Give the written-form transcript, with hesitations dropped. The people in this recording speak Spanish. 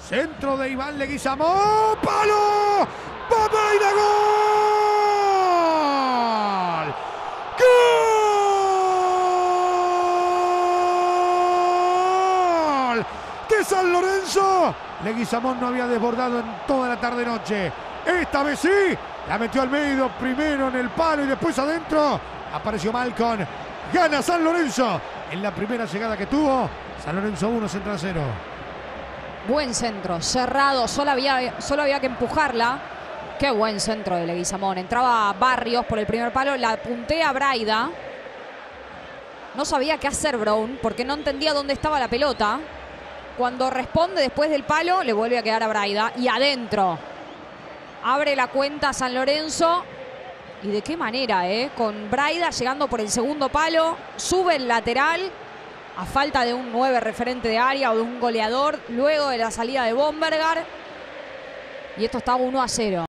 Centro de Iván Leguizamón. ¡Palo! ¡Babaida! ¡Gol! ¡Gol! De San Lorenzo. Leguizamón no había desbordado en toda la tarde-noche. Esta vez sí. La metió al medio, primero en el palo y después adentro. Apareció Malcom. Gana San Lorenzo. En la primera llegada que tuvo, San Lorenzo 1, Central 0. Buen centro, cerrado, solo había que empujarla. Qué buen centro de Leguizamón. Entraba Barrios por el primer palo, la puntea Braida. No sabía qué hacer Brown porque no entendía dónde estaba la pelota. Cuando responde después del palo, le vuelve a quedar a Braida. Y adentro. Abre la cuenta San Lorenzo. Y de qué manera, con Braida llegando por el segundo palo. Sube el lateral. A falta de un 9 referente de área o de un goleador. Luego de la salida de Bombergar. Y esto está 1-0.